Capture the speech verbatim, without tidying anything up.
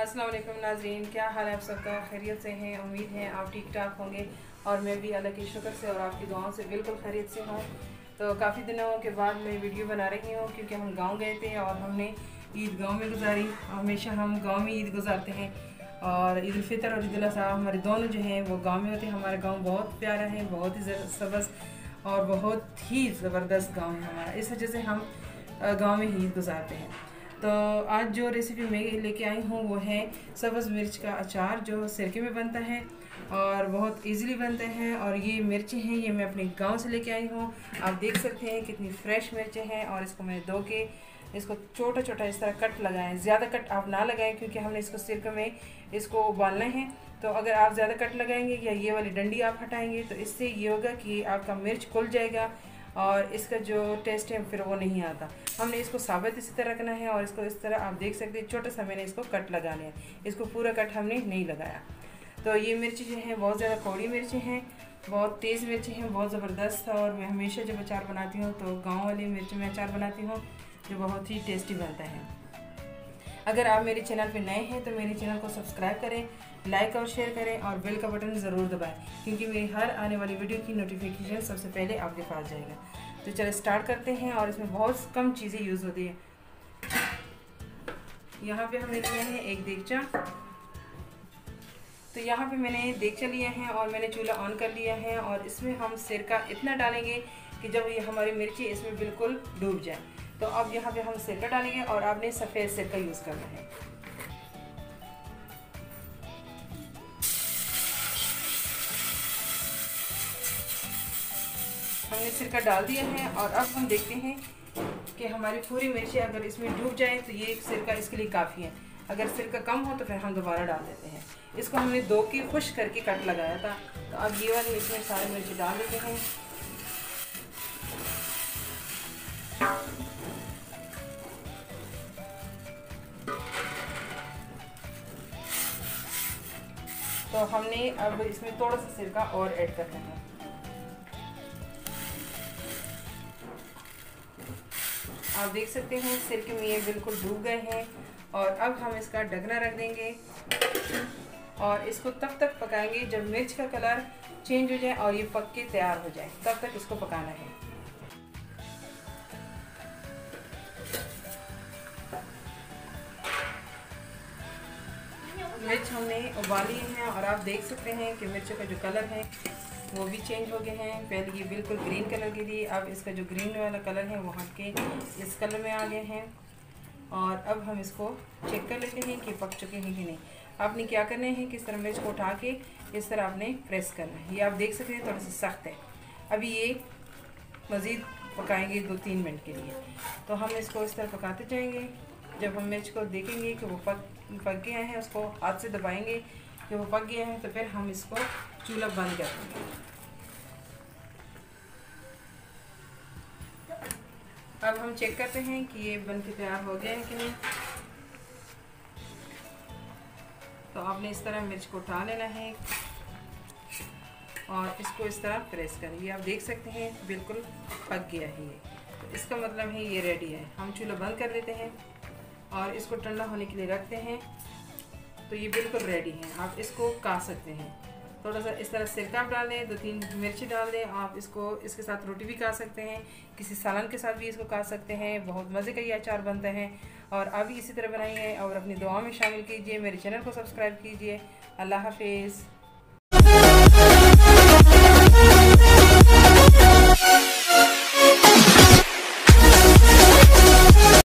अस्सलाम वालेकुम नाज़रीन, क्या हाल है आप सबका? खैरियत से हैं? उम्मीद है आप ठीक ठाक होंगे और मैं भी अल्लाह की शुक्र से और आपकी दुआओं से बिल्कुल खैरियत से हूँ। तो काफ़ी दिनों के बाद मैं वीडियो बना रही हूँ क्योंकि हम गांव गए थे और हमने ईद गांव में गुजारी। हमेशा हम गांव में ईद गुजारते हैं और ईद उल फितर और ईद उल अज़हा हमारे दोनों जो हैं वो गाँव में होते हैं। हमारा गाँव बहुत प्यारा है, बहुत ही सबज़ और बहुत ही ज़बरदस्त गाँव है हमारा। इस वजह से हम गाँव में ही ईद गुजारते हैं। तो आज जो रेसिपी मैं लेके आई हूँ वो है सब्ज़ मिर्च का अचार जो सिरके में बनता है और बहुत इजीली बनता है। और ये मिर्चें हैं, ये मैं अपने गांव से लेके आई हूँ। आप देख सकते हैं कितनी फ्रेश मिर्चें हैं और इसको मैंने धो के इसको छोटा छोटा इस तरह कट लगाएं। ज़्यादा कट आप ना लगाएं क्योंकि हमने इसको सिरके में इसको उबालना है। तो अगर आप ज़्यादा कट लगाएंगे या ये वाली डंडी आप हटाएंगे तो इससे ये होगा कि आपका मिर्च खुल जाएगा और इसका जो टेस्ट है फिर वो नहीं आता। हमने इसको साबित इसी तरह रखना है और इसको इस तरह आप देख सकते हैं छोटा सा मैंने इसको कट लगा लिया, इसको पूरा कट हमने नहीं लगाया। तो ये मिर्ची जो है बहुत ज़्यादा कौड़ी मिर्ची हैं, बहुत तेज़ मिर्ची हैं, बहुत ज़बरदस्त। और मैं हमेशा जब अचार बनाती हूँ तो गाँव वाली मिर्च में अचार बनाती हूँ जो बहुत ही टेस्टी बनता है। अगर आप मेरे चैनल पे नए हैं तो मेरे चैनल को सब्सक्राइब करें, लाइक और शेयर करें और बेल का बटन ज़रूर दबाएं क्योंकि मेरी हर आने वाली वीडियो की नोटिफिकेशन सबसे पहले आपके पास जाएगा। तो चलो स्टार्ट करते हैं। और इसमें बहुत कम चीज़ें यूज़ होती है। यहाँ पे हमने लिया है एक देगचा। तो यहाँ पे मैंने देगचा लिया है और मैंने चूल्हा ऑन कर लिया है और इसमें हम सिरका इतना डालेंगे कि जब ये हमारी मिर्ची इसमें बिल्कुल डूब जाए। तो अब यहाँ पे हम सिरका डालेंगे और आपने सफ़ेद सिरका यूज़ करना है। हमने सिरका डाल दिया है और अब हम देखते हैं कि हमारी पूरी मिर्ची अगर इसमें डूब जाए तो ये सिरका इसके लिए काफ़ी है। अगर सिरका कम हो तो फिर हम दोबारा डाल देते हैं। इसको हमने दो की खुश करके कट लगाया था। तो अब ये वाली इसमें सारी मिर्ची डाल देते हैं। तो हमने अब इसमें थोड़ा सा सिरका और ऐड करना है। आप देख सकते हैं सिरके में ये बिल्कुल डूब गए हैं और अब हम इसका ढकना रख देंगे और इसको तब तक पकाएंगे जब मिर्च का कलर चेंज हो जाए और ये पक के तैयार हो जाए, तब तक इसको पकाना है। मिर्च हमने उबाली है और आप देख सकते हैं कि मिर्च का जो कलर है वो भी चेंज हो गए हैं। पहले ये बिल्कुल ग्रीन कलर की थी, अब इसका जो ग्रीन वाला कलर है वो हट के इस कलर में आ गए हैं। और अब हम इसको चेक कर लेते हैं कि पक चुके हैं कि नहीं। आपने क्या करना है कि इस तरह मिर्च को उठा के इस तरह आपने प्रेस करना है। ये आप देख सकते हैं थोड़ा सा सख्त है। अभी ये मज़ीद पकाएंगे दो तीन मिनट के लिए। तो हम इसको इस तरह पकाते जाएंगे। जब हम मिर्च को देखेंगे कि वो पक पक गया है, उसको हाथ से दबाएंगे कि वो पक गया है, तो फिर हम इसको चूल्हा बंद कर देंगे। अब हम चेक करते हैं कि ये बन के तैयार हो गया है कि नहीं। तो आपने इस तरह मिर्च को उठा लेना है और इसको इस तरह प्रेस करेंगे। आप देख सकते हैं बिल्कुल पक गया है ये। तो इसका मतलब है ये रेडी है। हम चूल्हा बंद कर देते हैं और इसको ठंडा होने के लिए रखते हैं। तो ये बिल्कुल रेडी है। आप इसको काट सकते हैं। थोड़ा सा इस तरह सिरका आप डाल दें, दो तीन मिर्ची डाल दें। आप इसको इसके साथ रोटी भी काट सकते हैं, किसी सालन के साथ भी इसको काट सकते हैं। बहुत मज़े का ये अचार बनता है और आप भी इसी तरह बनाइए और अपनी दुआ में शामिल कीजिए। मेरे चैनल को सब्सक्राइब कीजिए। अल्लाह हाफिज़।